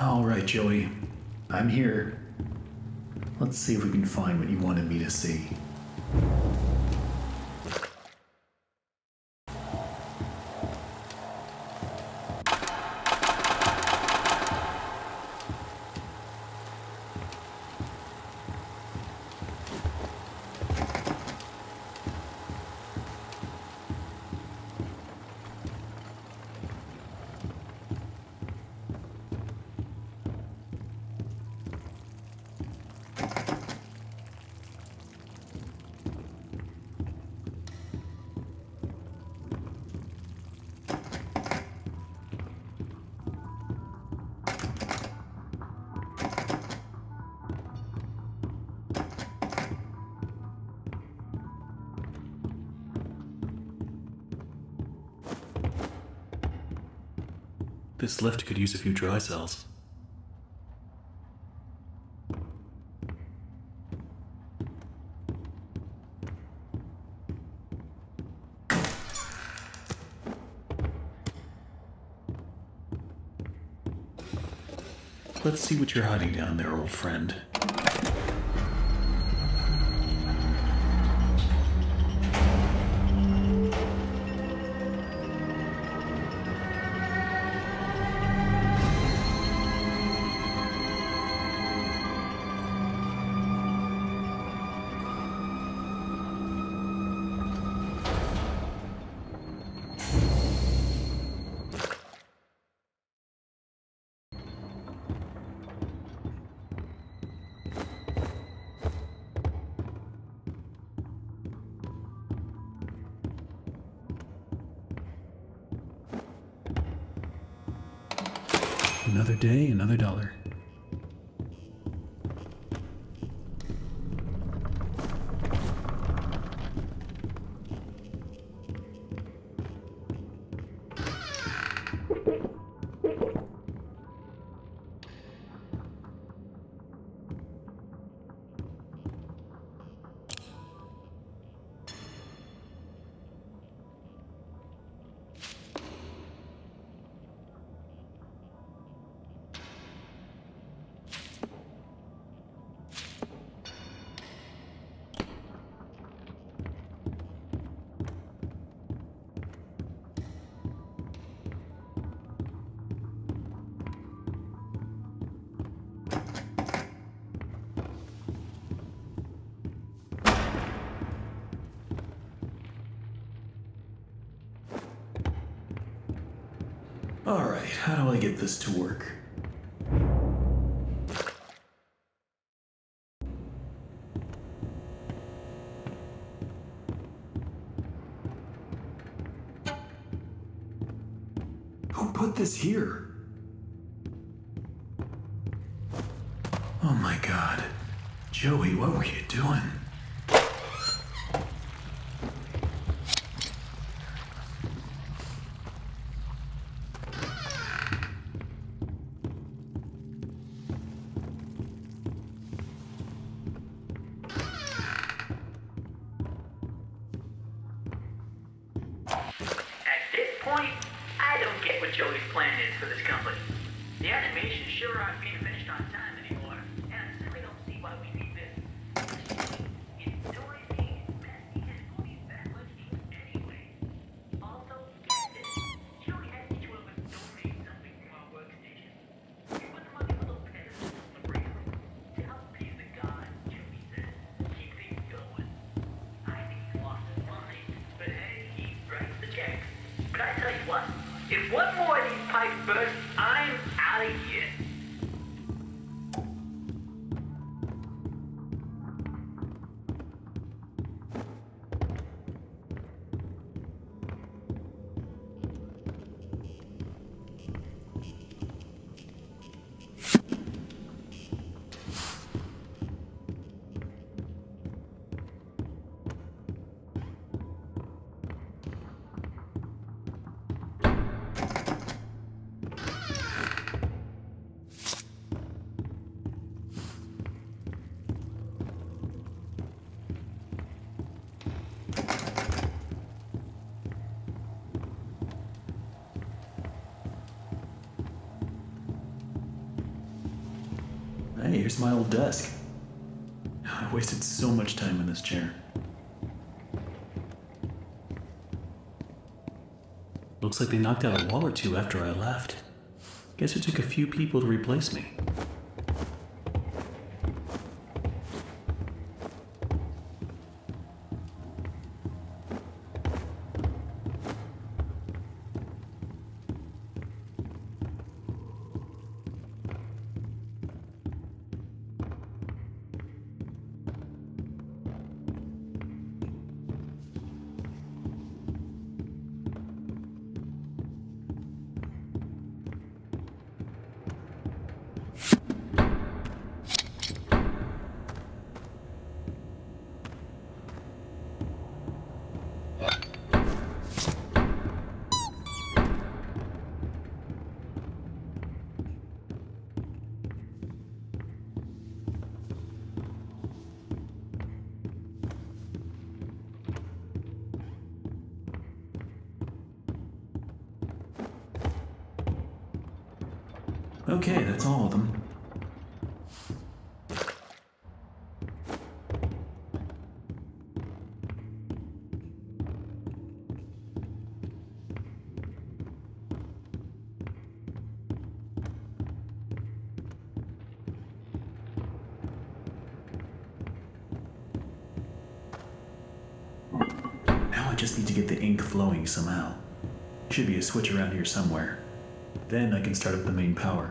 All right, Joey. I'm here. Let's see if we can find what you wanted me to see. This lift could use a few dry cells. Let's see what you're hiding down there, old friend. Another day, another dollar. Alright, how do I get this to work? Who put this here? Oh my god. Joey, what were you doing? I don't get what Joey's plan is for this company. The animations sure aren't being finished on time anymore, and I simply don't see why we need this. It's noisy, it's messy, and it won't need that much ink anyway. Also, get this. Joey had each one of us donate something from our workstation. We put them on these little pedestals in the break room to help please the gods, Joey says. Keep things going. I think he's lost his mind, but hey, he writes the checks. But I tell you what, if one more of these pipes burst, I'm out of here. Hey, here's my old desk. I wasted so much time in this chair. Looks like they knocked out a wall or two after I left. Guess it took a few people to replace me. Okay, that's all of them. Now I just need to get the ink flowing somehow. Should be a switch around here somewhere. Then I can start up the main power.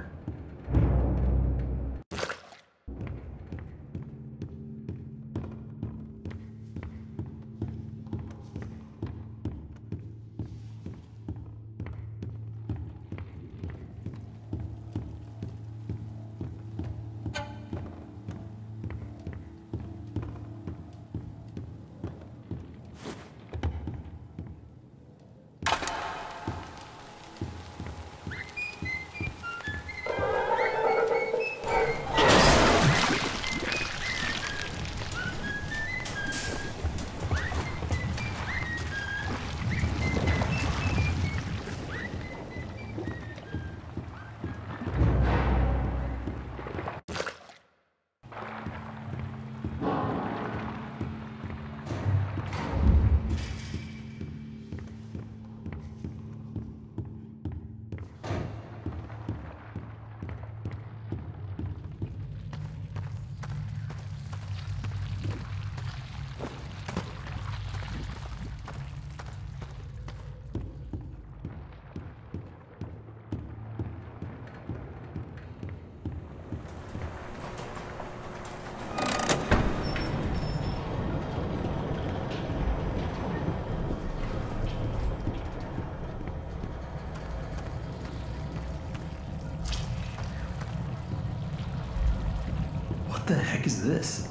What the heck is this?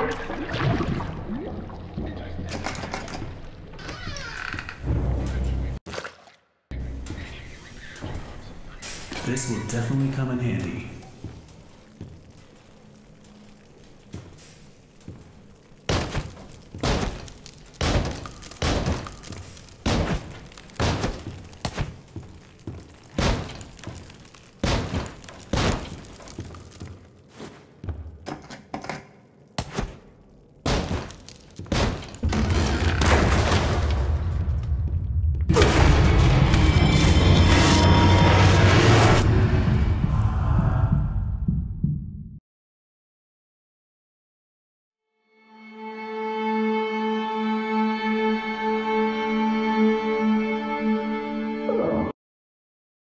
This will definitely come in handy.